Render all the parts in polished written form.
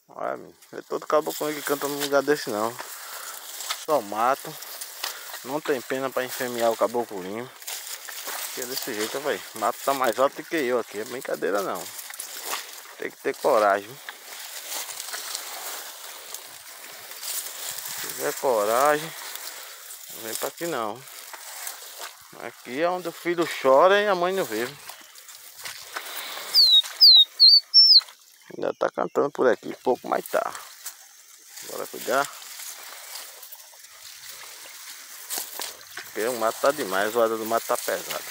Olha, é todo caboclo que canta num lugar desse não. Só mato. Não tem pena pra enfermear o caboclinho. Que é desse jeito, velho. O mato tá mais alto do que eu aqui. É brincadeira não. Tem que ter coragem. Se tiver coragem, não vem pra aqui não. Aqui é onde o filho chora e a mãe não vê. Ainda tá cantando por aqui, pouco mais tá. Bora cuidar. Porque o mato tá demais, o ar do mato tá pesado.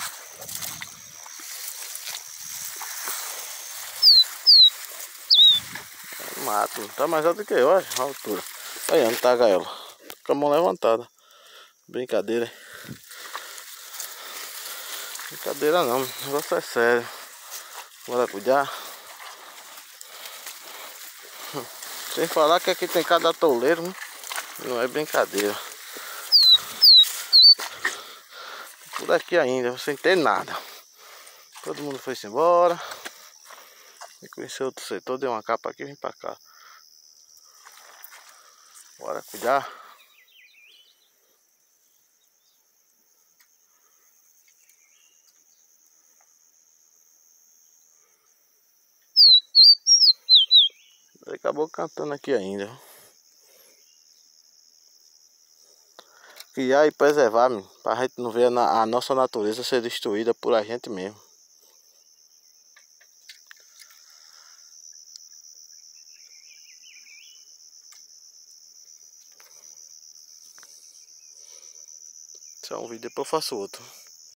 O mato tá mais alto do que eu, olha a altura. Olha onde tá a gaiola. Tô com a mão levantada. Brincadeira. Brincadeira não, o negócio é sério. Bora cuidar. Sem falar que aqui tem cada toleiro, né? Não é brincadeira. Por aqui ainda, sem ter nada. Todo mundo foi embora. E conhecer outro setor, deu uma capa aqui e vim pra cá. Bora cuidar. Ele acabou cantando aqui ainda. Criar e preservar, para a gente não ver a nossa natureza ser destruída por a gente mesmo. Isso é um vídeo, depois eu faço outro.